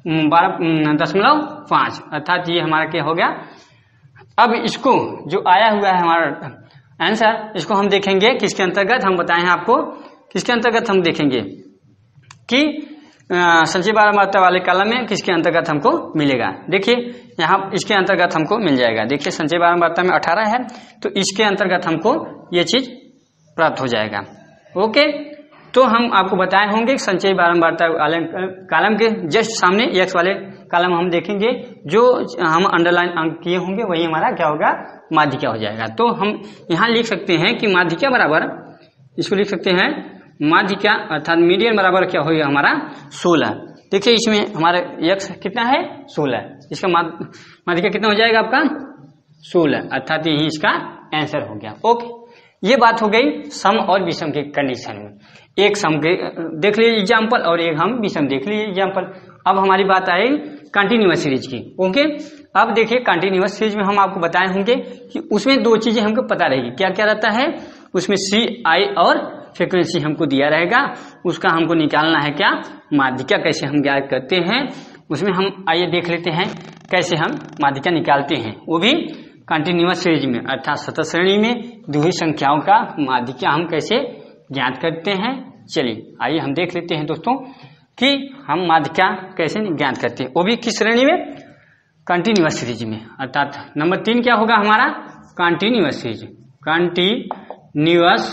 S1: बारह दशमलव पाँच, अर्थात ये हमारा क्या हो गया। अब इसको जो आया हुआ है हमारा आंसर, इसको हम देखेंगे किसके अंतर्गत, हम बताए हैं आपको किसके अंतर्गत हम देखेंगे कि संचयी बारंबारता वाले कॉलम में किसके अंतर्गत हमको मिलेगा। देखिए यहाँ इसके अंतर्गत हमको मिल जाएगा। देखिए संचयी बारंबारता में अठारह है तो इसके अंतर्गत हमको ये चीज प्राप्त हो जाएगा। ओके, तो हम आपको बताए होंगे संचयी बारंबारता कॉलम के जस्ट सामने एक्स वाले कॉलम हम देखेंगे, जो हम अंडरलाइन अंक किए होंगे वही हमारा क्या होगा, माध्यिका हो जाएगा। तो हम यहाँ लिख सकते हैं कि माध्यिका बराबर, इसको लिख सकते हैं माध्यिका अर्थात मीडियन बराबर क्या होगा हमारा सोलह। देखिए इसमें हमारा एक्स कितना है, सोलह, इसका माध्यिका कितना हो जाएगा आपका सोलह, अर्थात यही इसका आंसर हो गया। ओके, ये बात हो गई सम और विषम के कंडीशन में। एक सम के देख लीजिए एग्जाम्पल और एक हम विषम देख लीजिए एग्जाम्पल। अब हमारी बात आई कंटिन्यूअस सीरीज की। ओके, अब देखिए कंटिन्यूअस सीरीज में हम आपको बताए होंगे कि उसमें दो चीजें हमको पता रहेगी, क्या क्या रहता है उसमें, सी आई और फ्रीक्वेंसी हमको दिया रहेगा, उसका हमको निकालना है क्या, माध्यिका कैसे हम ज्ञात करते हैं। उसमें हम आइए देख लेते हैं कैसे हम माध्यिका निकालते हैं, वो भी कंटिन्यूअस सीरीज में अर्थात सतत श्रेणी में द्विघात संख्याओं का माध्यिका हम कैसे ज्ञात करते हैं। चलिए आइए हम देख लेते हैं दोस्तों कि हम माध्यिका कैसे ज्ञात करते हैं, वो भी किस श्रेणी में, कंटिन्यूअस सीरीज में। अर्थात नंबर तीन क्या होगा हमारा, कंटिन्यूअस सीरीज, कंटिन्यूअस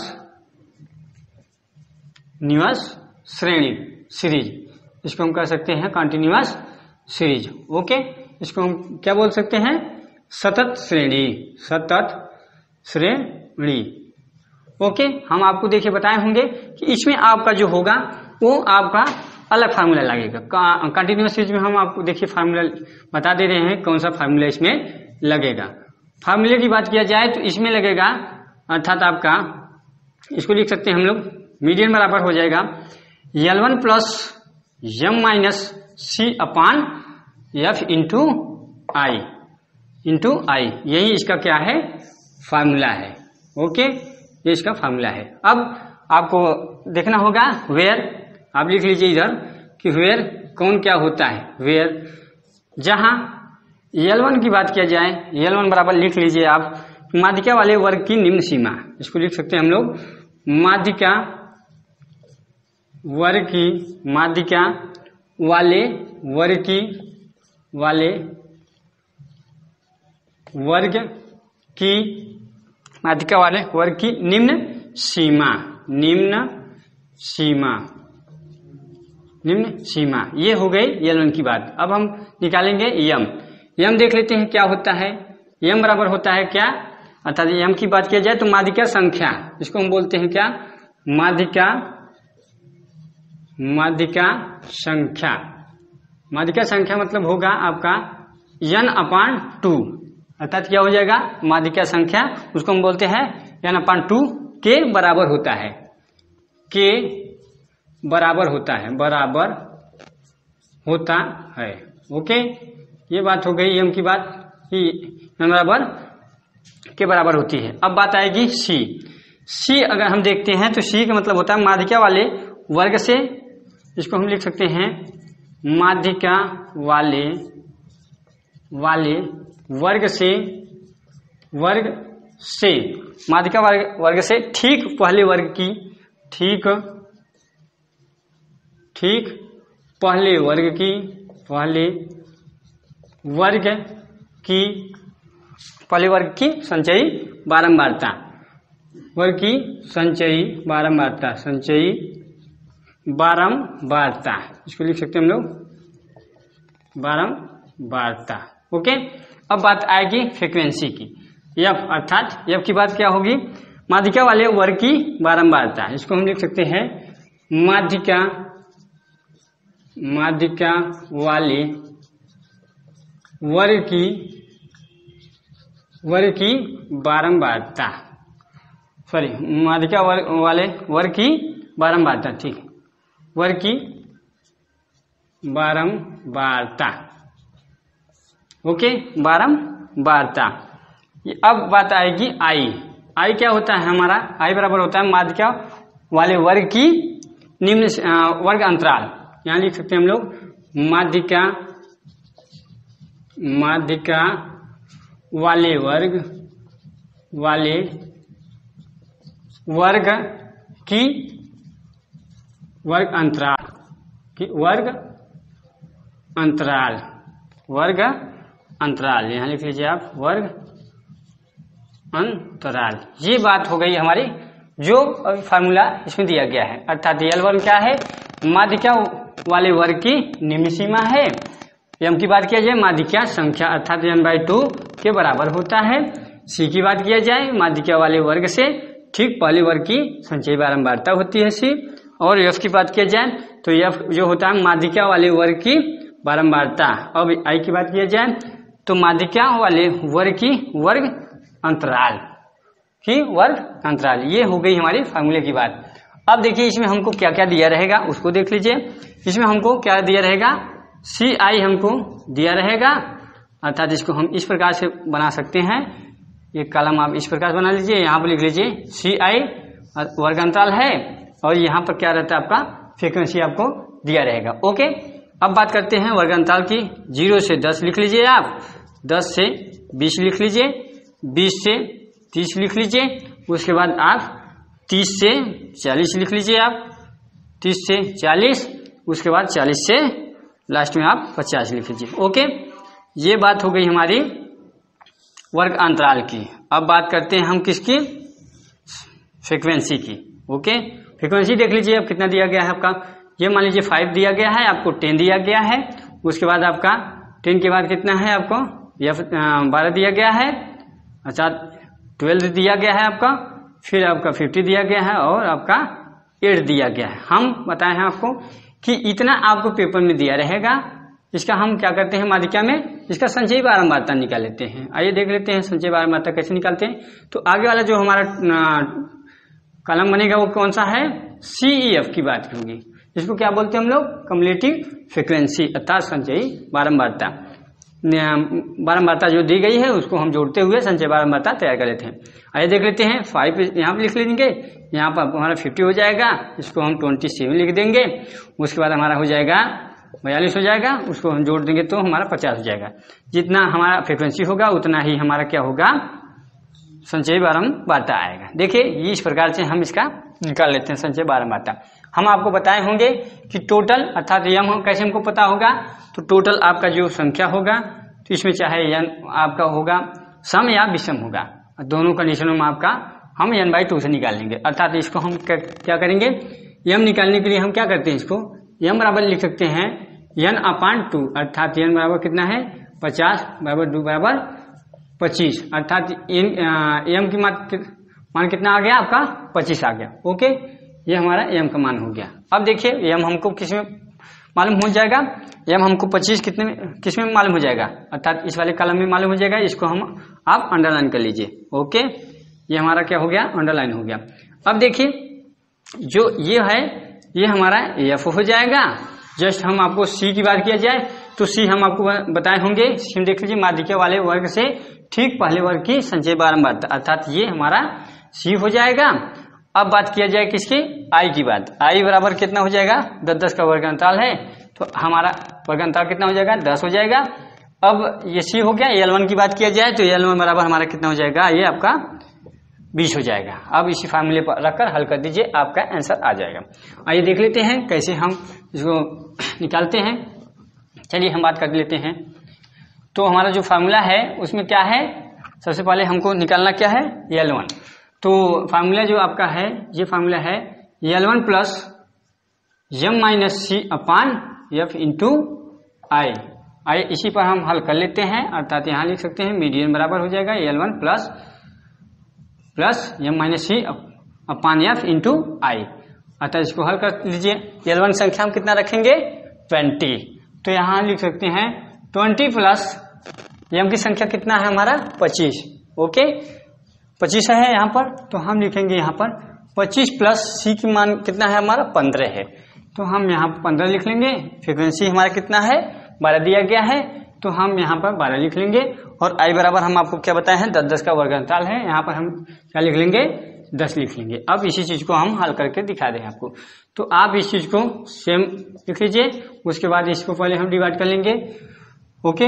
S1: न्यूअस श्रेणी सीरीज, इसको हम कह सकते हैं कंटिन्यूअस सीरीज। ओके, इसको हम क्या बोल सकते हैं, सतत श्रेणी, सतत श्रेणी। ओके, हम आपको देखिए बताए होंगे कि इसमें आपका जो होगा वो आपका अलग फार्मूला लगेगा। कंटिन्यूअस सीरीज में हम आपको देखिए फार्मूला बता दे रहे हैं कौन सा फार्मूला इसमें लगेगा। फार्मूले की बात किया जाए तो इसमें लगेगा अर्थात आपका, इसको लिख सकते हैं हम लोग, मीडियन बराबर हो जाएगा L one plus M minus C upon F into I into I, यही इसका क्या है फार्मूला है। ओके, ये इसका फार्मूला है। अब आपको देखना होगा वेयर, आप लिख लीजिए इधर कि वेयर कौन क्या होता है, वेयर जहां एल वन की बात किया जाए, एल वन बराबर लिख लीजिए आप माध्यिका वाले वर्ग की निम्न सीमा, इसको लिख सकते हैं हम लोग माध्यिका वर्ग की, माध्यिका वाले वर्ग की, वाले वर्ग की, माध्यिका वाले वर्ग की निम्न सीमा, निम्न सीमा, निम्न सीमा, ये हो गई एल वन की बात। अब हम निकालेंगे यम। यम देख लेते हैं क्या होता है, यम बराबर होता है क्या, अर्थात यम की बात किया जाए तो माध्यिका संख्या, इसको हम बोलते हैं क्या, माध्यिका, माध्यिका संख्या, माध्यिका संख्या मतलब होगा आपका एन अपान टू, अर्थात क्या हो जाएगा माध्यिका संख्या, उसको हम बोलते हैं एन अपान टू के बराबर होता है, के बराबर होता है, बराबर होता है। ओके, ये बात हो गई एम की बात कि एन बराबर के बराबर होती है। अब बात आएगी सी। सी अगर हम देखते हैं तो सी का मतलब होता है माध्यिका वाले वर्ग से, इसको हम लिख सकते हैं माध्यिका वाले वाले वर्ग से, वर्ग से, माध्यिका वर्ग वर्ग से ठीक पहले वर्ग की, ठीक ठीक पहले वर्ग की, पहले वर्ग की, पहले वर्ग की संचयी बारंबारता, वर्ग की संचयी बारंबारता, संचयी बारंबारता, इसको लिख सकते हैं हम लोग बारंबारता। ओके, अब बात आएगी फ्रीक्वेंसी की, एफ, अर्थात एफ की बात क्या होगी, माध्यिका वाले वर्ग की बारंबारता, इसको हम लिख सकते हैं माध्यिका, माध्यिका वाले वर्ग की, वर्ग की बारंबारता, सॉरी माध्यिका वर्ग वाले वर्ग की बारंबारता, ठीक, वर्ग की बारंबारता। ओके, बारंबारता। अब बात आएगी आई। आई क्या होता है हमारा, आई बराबर होता है माध्यिका वाले वर्ग की निम्न वर्ग अंतराल, यहाँ लिख सकते हैं हम लोग माध्यिका माध्यिका वाले वर्ग वाले वर्ग की वर्ग अंतराल की वर्ग अंतराल वर्ग अंतराल यहाँ लिख लीजिए आप वर्ग अंतराल। ये बात हो गई हमारी जो फार्मूला इसमें दिया गया है, अर्थात एल वन क्या है, माध्यिका वाले वर्ग की निम्न सीमा है। एम की बात किया जाए माध्यिका संख्या अर्थात एन बाई टू के बराबर होता है। सी की बात किया जाए माध्यिका वाले वर्ग से ठीक पहले वर्ग की संचयी बारंबारता होती है सी। और एफ की बात किया जाए तो एफ जो होता है माध्यिका वाले वर्ग की बारंबारता। अब आई की बात किया जाए तो माध्यिका वाले वर्ग की वर्ग अंतराल की वर्ग अंतराल। ये हो गई हमारी फार्मूले की बात। अब देखिए इसमें हमको क्या क्या दिया रहेगा उसको देख लीजिए। इसमें हमको क्या दिया रहेगा, सी आई हमको दिया रहेगा, अर्थात इसको हम इस प्रकार से बना सकते हैं। ये कॉलम आप इस प्रकार बना लीजिए, यहाँ पर लिख लीजिए सी आई वर्ग अंतराल है और यहाँ पर क्या रहता है आपका फ्रीक्वेंसी आपको दिया रहेगा। ओके, अब बात करते हैं वर्ग अंतराल की। जीरो से दस लिख लीजिए आप, दस से बीस लिख लीजिए, बीस से तीस लिख लीजिए, उसके बाद आप तीस से चालीस लिख लीजिए आप, तीस से चालीस, उसके बाद चालीस से लास्ट में आप पचास लिख लीजिए। ओके, ये बात हो गई हमारी वर्ग अंतराल की। अब बात करते हैं हम किसकी, फ्रीक्वेंसी की। ओके, फ्रीक्वेंसी देख लीजिए अब कितना दिया गया है आपका, ये मान लीजिए फाइव दिया गया है, आपको टेन दिया गया है, उसके बाद आपका टेन के बाद कितना है आपको या बारह दिया गया है, अच्छा ट्वेल्व दिया गया है आपका, फिर आपका फिफ्टी दिया गया है और आपका एट दिया गया है। हम बताए हैं आपको कि इतना आपको पेपर में दिया रहेगा, इसका हम क्या करते हैं माध्यिका में इसका संचयी बारंबारता निकाल लेते हैं। आइए देख लेते हैं संचयी बारंबारता कैसे निकालते हैं। तो आगे वाला जो हमारा कॉलम बनेगा वो कौन सा है, सी ई एफ की बात होगी। इसको क्या बोलते हैं हम लोग, कम्युलेटिव फ्रीक्वेंसी अर्थात संचयी बारंबारता। बारंबारता जो दी गई है उसको हम जोड़ते हुए संचयी बारंबारता तैयार कर लेते हैं। आइए देख लेते हैं, फाइव यहाँ पर लिख लेंगे, यहाँ पर हमारा फिफ्टी हो जाएगा, इसको हम ट्वेंटी सेवन लिख देंगे, उसके बाद हमारा हो जाएगा बयालीस हो जाएगा, उसको हम जोड़ देंगे तो हमारा पचास हो जाएगा। जितना हमारा फ्रीक्वेंसी होगा उतना ही हमारा क्या होगा, संचयी बारंबारता आएगा। देखिए ये इस प्रकार से हम इसका निकाल लेते हैं संचयी बारंबारता। हम आपको बताए होंगे कि टोटल अर्थात यम कैसे हमको पता होगा, तो टोटल आपका जो संख्या होगा तो इसमें चाहे एन आपका होगा सम या विषम होगा, दोनों कंडीशनों में आपका हम एन बाई टू से निकाल लेंगे। अर्थात इसको हम क्या करेंगे, यम निकालने के लिए हम क्या करते हैं, इसको यम बराबर लिख सकते हैं एन अपान टू, अर्थात एन बराबर कितना है पचास बराबर टू बराबर पच्चीस, अर्थात एम की मान कितना आ गया आपका पच्चीस आ गया। ओके, ये हमारा एम का मान हो गया। अब देखिए एम हमको किस में मालूम हो जाएगा, एम हमको पच्चीस कितने में किस में मालूम हो जाएगा, अर्थात इस वाले कॉलम में मालूम हो जाएगा। इसको हम आप अंडरलाइन कर लीजिए। ओके, ये हमारा क्या हो गया, अंडरलाइन हो गया। अब देखिए जो ये है ये हमारा एफ हो जाएगा। जस्ट हम आपको सी की बात किया जाए तो सी हम आपको बताए होंगे, सी देख लीजिए माध्यिका वाले वर्ग से ठीक पहले वर्ग की संचयी बारंबारता, अर्थात ये हमारा सी हो जाएगा। अब बात किया जाए किसकी, आई की बात, आई बराबर कितना हो जाएगा, दस दस का वर्ग अंतराल है तो हमारा वर्ग अंतराल कितना हो जाएगा, दस हो जाएगा। अब ये सी हो गया। एल वन की बात किया जाए तो एल वन बराबर हमारा कितना हो जाएगा, ये आपका बीस हो जाएगा। अब इसी फार्मूले पर रखकर हल कर दीजिए, आपका आंसर आ जाएगा। आइए देख लेते हैं कैसे हम इसको निकालते हैं। चलिए हम बात कर लेते हैं। तो हमारा जो फार्मूला है उसमें क्या है, सबसे पहले हमको निकालना क्या है, एल वन। तो फार्मूला जो आपका है ये फार्मूला है L one plus M minus C upon F into I. आइए इसी पर हम हल कर लेते हैं, अर्थात यहाँ लिख सकते हैं मीडियन बराबर हो जाएगा L one plus plus M minus C upon F into I. अर्थात इसको हल कर लीजिए। एल वन संख्या हम कितना रखेंगे, ट्वेंटी, तो यहाँ लिख सकते हैं ट्वेंटी प्लस एम की संख्या कितना है हमारा पच्चीस। ओके, पच्चीस है यहाँ पर, तो हम लिखेंगे यहाँ पर पच्चीस प्लस सी की मान कितना है हमारा पंद्रह है, तो हम यहाँ पर पंद्रह लिख लेंगे। फ्रीक्वेंसी हमारा कितना है, बारह दिया गया है, तो हम यहाँ पर बारह लिख लेंगे। और आई बराबर हम आपको क्या बताए हैं, दस दस का वर्ग अंतराल है, यहाँ पर हम क्या लिख लेंगे, दस लिख लेंगे। अब इसी चीज को हम हल करके दिखा दें आपको। तो आप इस चीज को सेम लिख लीजिए, उसके बाद इसको पहले हम डिवाइड कर लेंगे। ओके,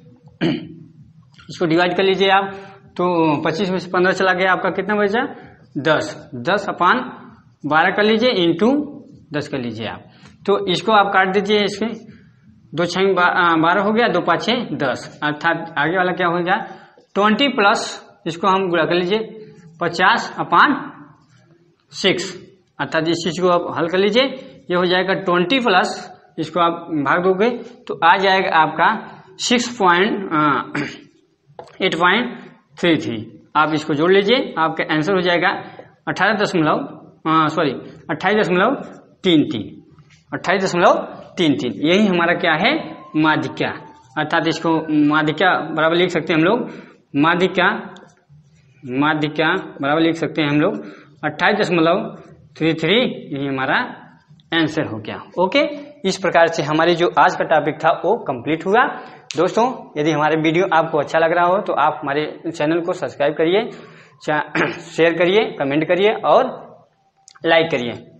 S1: इसको डिवाइड कर लीजिए आप। तो पच्चीस में से पंद्रह चला गया, आपका कितना बचा? दस। दस अपान बारह कर लीजिए, इंटू दस कर लीजिए आप। तो इसको आप काट दीजिए, इसके दो छः बारह हो गया, दो पाँच दस, अर्थात आगे वाला क्या हो गया? ट्वेंटी प्लस, इसको हम गुणा कर लीजिए, पचास अपान सिक्स, अर्थात इस चीज को आप हल कर लीजिए। ये हो जाएगा ट्वेंटी प्लस, इसको आप भाग दोगे तो आ जाएगा आपका six point eight point three three. आप इसको जोड़ लीजिए, आपका आंसर हो जाएगा अठारह दशमलव सॉरी अट्ठाईस दशमलव तीन तीन अट्ठाईस दशमलव तीन तीन। यही हमारा क्या है? माध्यिका, अर्थात इसको माध्यिका बराबर लिख सकते हैं हम लोग। माध्यिका माध्यिका बराबर लिख सकते हैं हम लोग अट्ठाईस दशमलव थ्री थ्री। यही हमारा आंसर हो गया। ओके, इस प्रकार से हमारी जो आज का टॉपिक था वो कंप्लीट हुआ। दोस्तों, यदि हमारे वीडियो आपको अच्छा लग रहा हो तो आप हमारे चैनल को सब्सक्राइब करिए, शेयर करिए, कमेंट करिए और लाइक करिए।